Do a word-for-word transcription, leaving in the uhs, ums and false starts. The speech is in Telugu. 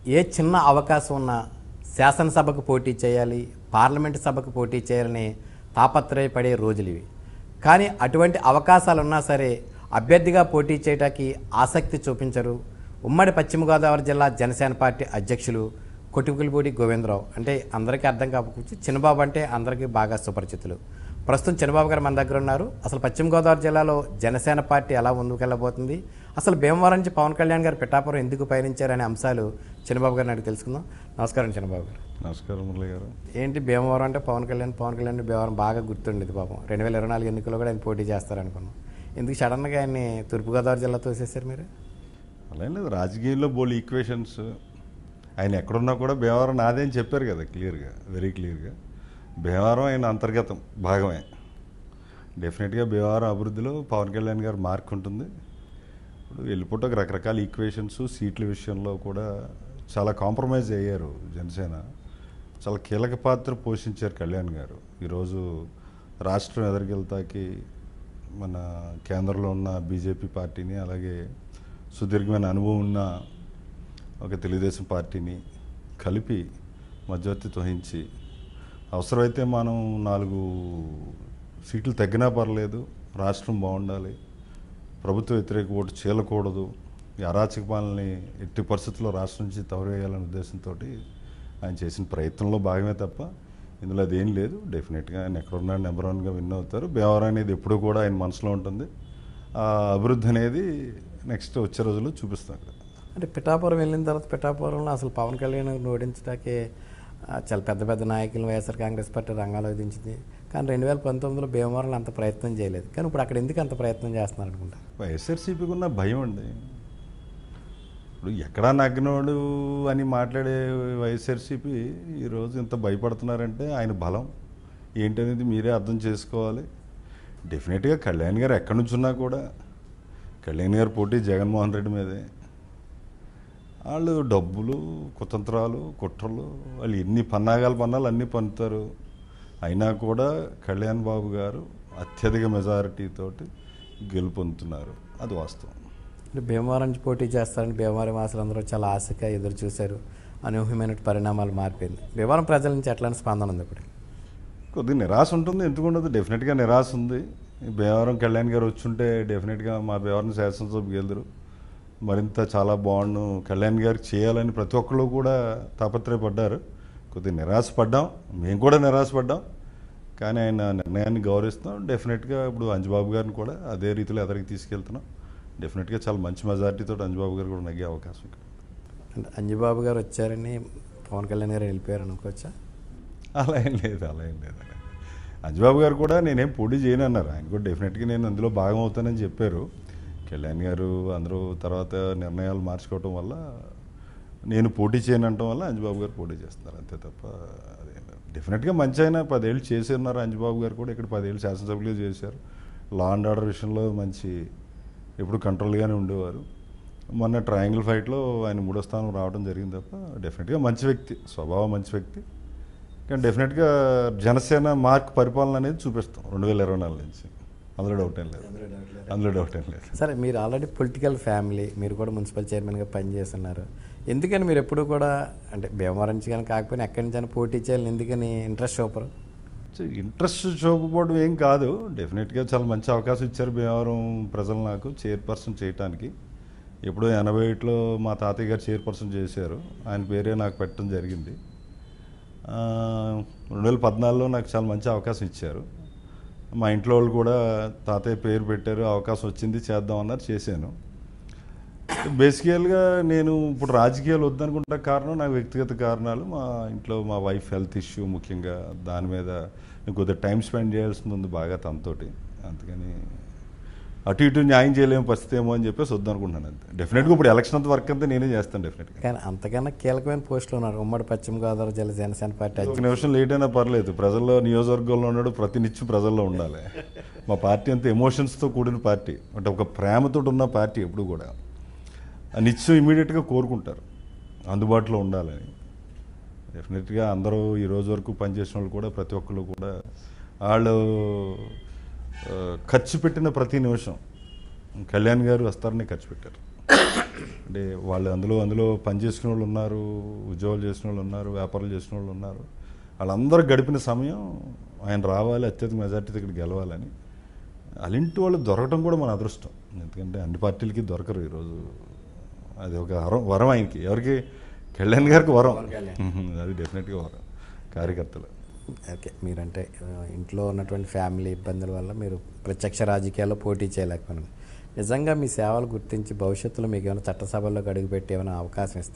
ఏ చిన్న అవకాశం ఉన్నా శాసనసభకు పోటీ చేయాలి, పార్లమెంటు సభకు పోటీ చేయాలని తాపత్రయపడే రోజులు ఇవి. కానీ అటువంటి అవకాశాలు ఉన్నా సరే అభ్యర్థిగా పోటీ చేయడానికి ఆసక్తి చూపించరు. ఉమ్మడి పశ్చిమ గోదావరి జిల్లా జనసేన పార్టీ అధ్యక్షులు కొట్టుకులపూడి గోవిందరావు. అంటే అందరికీ అర్థం కాకపోవచ్చు, చిన్నబాబు అంటే అందరికీ బాగా సుపరిచితులు. ప్రస్తుతం చిన్నబాబు గారు మన దగ్గర ఉన్నారు. అసలు పశ్చిమ గోదావరి జిల్లాలో జనసేన పార్టీ ఎలా ముందుకెళ్ళబోతుంది, అసలు భీమవరం నుంచి పవన్ కళ్యాణ్ గారు పిఠాపురం ఎందుకు పయనించారనే అంశాలు చిన్నబాబు గారిని అడిగి తెలుసుకుందాం. నమస్కారం చిన్నబాబు గారు. నమస్కారం మురళి గారు. ఏంటి భీమవరం అంటే పవన్ కళ్యాణ్ పవన్ కళ్యాణ్ భీమవరం బాగా గుర్తుండేది పాపం. రెండు వేల ఇరవై నాలుగు ఎన్నికల్లో కూడా ఆయన పోటీ చేస్తారనుకున్నాం. ఎందుకు సడన్గా ఆయన్ని తూర్పుగోదావరి జిల్లా తోసేశారు మీరు? అలా లేదు, రాజకీయాల్లో బోల్ ఈక్వేషన్స్. ఆయన ఎక్కడున్నా కూడా భీమవరం నాదే అని చెప్పారు కదా క్లియర్గా, వెరీ క్లియర్గా. భీమవరం ఆయన అంతర్గతం భాగమే. డెఫినెట్గా భీమవరం అభివృద్ధిలో పవన్ కళ్యాణ్ గారు మార్క్ ఉంటుంది. ఇప్పుడు వెళ్ళిపోవటకు రకరకాల ఈక్వేషన్స్, సీట్ల విషయంలో కూడా చాలా కాంప్రమైజ్ అయ్యారు జనసేన. చాలా కీలక పాత్ర పోషించారు కళ్యాణ్ గారు. ఈరోజు రాష్ట్రం ఎదరికెళ్తాకి మన కేంద్రంలో ఉన్న బీజేపీ పార్టీని, అలాగే సుదీర్ఘమైన అనుభవం ఉన్న ఒక తెలుగుదేశం పార్టీని కలిపి మధ్యవర్తిత్వం వహించి, అవసరమైతే మనం నాలుగు సీట్లు తగ్గినా పర్లేదు, రాష్ట్రం బాగుండాలి, ప్రభుత్వ వ్యతిరేక ఓటు చీలకూడదు, ఈ అరాచక పాలనని ఎట్టి పరిస్థితుల్లో రాష్ట్రం నుంచి తవరేయాలనే ఉద్దేశంతో ఆయన చేసిన ప్రయత్నంలో భాగమే తప్ప ఇందులో అదేం లేదు. డెఫినెట్గా ఆయన ఎక్కడున్నా నెంబర్ వన్గా విన్ అవుతారు. భీమవరం అనేది ఎప్పుడూ కూడా ఆయన మనసులో ఉంటుంది. ఆ అభివృద్ధి అనేది నెక్స్ట్ వచ్చే రోజుల్లో చూపిస్తాం. అంటే పిఠాపురం వెళ్ళిన తర్వాత పిఠాపురంలో అసలు పవన్ కళ్యాణ్ ఓడించడానికి చాలా పెద్ద పెద్ద నాయకులు వైఎస్ఆర్ కాంగ్రెస్ పార్టీ రంగాల్లో దించింది. కానీ రెండు వేల పంతొమ్మిదిలో భీమవరంలో అంత ప్రయత్నం చేయలేదు. కానీ ఇప్పుడు అక్కడ ఎందుకు అంత ప్రయత్నం చేస్తున్నారు అనుకుంటా? వైఎస్ఆర్సీపీకి ఉన్న భయం అండి. ఇప్పుడు ఎక్కడా నగ్నోడు అని మాట్లాడే వైఎస్ఆర్సీపీ ఈరోజు ఇంత భయపడుతున్నారంటే ఆయన బలం ఏంటనేది మీరే అర్థం చేసుకోవాలి. డెఫినెట్గా కళ్యాణ్ గారు ఎక్కడి నుంచి ఉన్నా కూడా కళ్యాణ్ గారు పోటీ జగన్మోహన్ రెడ్డి మీదే. వాళ్ళు డబ్బులు, కుతంత్రాలు, కుట్రలు, వాళ్ళు ఎన్ని పన్నాగాలు పన్నాలు అన్నీ పన్నుతారు. అయినా కూడా కళ్యాణ్ బాబు గారు అత్యధిక మెజారిటీతోటి గెలుపొందుతున్నారు. అది వాస్తవం. అంటే భీమవరం నుంచి పోటీ చేస్తారని భీమవరం వాసులు అందరూ చాలా ఆశగా ఎదురు చూశారు. అనూహ్యమైన పరిణామాలు మారిపోయింది. భీమవరం ప్రజల నుంచి ఎట్లాంటి స్పందన ఉంది ఇప్పుడు? కొద్దిగా నిరాశ ఉంటుంది, ఎందుకు ఉండదు? డెఫినెట్గా నిరాశ ఉంది. భీమవరం కళ్యాణ్ గారు వచ్చుంటే డెఫినెట్గా మా భీమవరం శాసనసభకు గెలుదురు, మరింత చాలా బాగుండు, కళ్యాణ్ గారికి చేయాలని ప్రతి ఒక్కళ్ళు కూడా తాపత్రయపడ్డారు. కొద్దిగా నిరాశపడ్డాం, మేము కూడా నిరాశపడ్డాం. కానీ ఆయన నిర్ణయాన్ని గౌరవిస్తున్నాం. డెఫినెట్గా ఇప్పుడు అంజబాబు గారిని కూడా అదే రీతిలో ఎదరికి తీసుకెళ్తున్నాం. డెఫినెట్గా చాలా మంచి మెజారిటీతో అంజబాబు గారు కూడా నగ్గే అవకాశం ఇక్కడ. అంటే అంజబాబు గారు వచ్చారని పవన్ కళ్యాణ్ గారు వెళ్ళిపోయారు అనుకోవచ్చా? అలా ఏం లేదు, అలా ఏం లేదు. అంజబాబు గారు కూడా నేనేం పోటీ చేయను అన్నారు. ఆయన కూడా డెఫినెట్గా నేను అందులో భాగం అవుతానని చెప్పారు. కళ్యాణ్ గారు అందరూ తర్వాత నిర్ణయాలు మార్చుకోవటం వల్ల నేను పోటీ చేయను అనటం వల్ల అంజబాబు గారు పోటీ చేస్తున్నారు, అంతే తప్ప అదే. డెఫినెట్గా మంచి అయినా పదేళ్ళు చేసేన్నారు. అంజబాబు గారు కూడా ఇక్కడ పదేళ్ళు శాసనసభ్యులు చేశారు. లా అండ్ ఆర్డర్ విషయంలో మంచి ఎప్పుడు కంట్రోల్గానే ఉండేవారు. మొన్న ట్రయాంగిల్ ఫైట్లో ఆయన మూడో స్థానం రావడం జరిగింది తప్ప డెఫినెట్గా మంచి వ్యక్తి, స్వభావం మంచి వ్యక్తి. కానీ డెఫినెట్గా జనసేన మార్క్ పరిపాలన అనేది చూపిస్తాం రెండు వేల ఇరవై నాలుగు నుంచి. అందులో డౌట్ ఏం లేదు, అందులో డౌట్ ఏం లేదు. సరే, మీరు ఆల్రెడీ పొలిటికల్ ఫ్యామిలీ, మీరు కూడా మున్సిపల్ చైర్మన్గా పనిచేస్తున్నారు. ఎందుకని మీరు ఎప్పుడు కూడా అంటే భీమవరం నుంచి కానీ కాకపోయినా ఎక్కడి నుంచి అయినా పోటీ చేయాలని ఎందుకని ఇంట్రెస్ట్ చూపరు? ఇంట్రెస్ట్ చూపకపోవడం ఏం కాదు. డెఫినెట్గా చాలా మంచి అవకాశం ఇచ్చారు భీమవరం ప్రజలు నాకు చైర్పర్సన్ చేయటానికి. ఎప్పుడో ఎనభై ఏట్లో మా తాతయ్య గారు చైర్పర్సన్ చేశారు, ఆయన పేరే నాకు పెట్టడం జరిగింది. రెండు వేల పద్నాలుగులో నాకు చాలా మంచి అవకాశం ఇచ్చారు. మా ఇంట్లో వాళ్ళు కూడా తాతయ్య పేరు పెట్టారు, అవకాశం వచ్చింది, చేద్దామన్నారు, చేశాను. బేసికల్గా నేను ఇప్పుడు రాజకీయాలు వద్దనుకుంటా కారణం నాకు వ్యక్తిగత కారణాలు. మా ఇంట్లో మా వైఫ్ హెల్త్ ఇష్యూ ముఖ్యంగా, దాని మీద నేను కొద్దిగా టైం స్పెండ్ చేయాల్సింది ఉంది బాగా తనతోటి. అందుకని అటు ఇటు న్యాయం చేయలేము పరిస్థితి ఏమో అని చెప్పేసి వద్దనుకుంటున్నాను అంతే. డెఫినెట్గా ఇప్పుడు ఎలక్షన్ అంత వర్క్ అంతా నేనే చేస్తాను డెఫినెట్గా. కానీ అంతకన్నా కీలకమైన పోస్టులు ఉన్నారు ఉమ్మడి పశ్చిమ గోదావరి జిల్లా జనసేన పార్టీ. ఒక నిమిషం లేట్ అయినా పర్లేదు, ప్రజల్లో నియోజకవర్గంలో ఉన్నాడు, ప్రతినిత్యం ప్రజల్లో ఉండాలి. మా పార్టీ అంతా ఎమోషన్స్తో కూడిన పార్టీ, అంటే ఒక ప్రేమతో ఉన్న పార్టీ. ఎప్పుడు కూడా నిత్యం ఇమీడియట్గా కోరుకుంటారు అందుబాటులో ఉండాలని. డెఫినెట్గా అందరూ ఈ రోజు వరకు పనిచేసిన వాళ్ళు కూడా ప్రతి ఒక్కళ్ళు కూడా వాళ్ళు ఖర్చు పెట్టిన ప్రతి నిమిషం కళ్యాణ్ గారు వస్తారని ఖర్చు పెట్టారు. అంటే వాళ్ళు అందులో అందులో పని చేసుకునే వాళ్ళు ఉన్నారు, ఉద్యోగాలు చేసిన వాళ్ళు ఉన్నారు, వ్యాపారాలు చేసిన వాళ్ళు ఉన్నారు. వాళ్ళందరూ గడిపిన సమయం ఆయన రావాలి, అత్యధిక మెజార్టీతో ఇక్కడ గెలవాలని. అలాంటి వాళ్ళు దొరకడం కూడా మన అదృష్టం. ఎందుకంటే అన్ని పార్టీలకి దొరకరు ఈరోజు. అది ఒక వరం వరం ఆయనకి. ఎవరికి? కళ్యాణ్ గారికి వరం. అది డెఫినెట్గా వరం కార్యకర్తలు. ఓకే, మీరంటే ఆ, ఇంట్లో ఉన్నటువంటి ఫ్యామిలీ ఇబ్బందుల వల్ల మీరు ప్రత్యక్ష రాజకీయాల్లో పోటీ చేయలేకపోయినారు. నిజంగా మీ సేవలు గుర్తించి భవిష్యత్తులో మీకు ఏమైనా చట్టసభల్లోకి అడుగుపెట్టి ఏమైనా అవకాశం ఇస్తే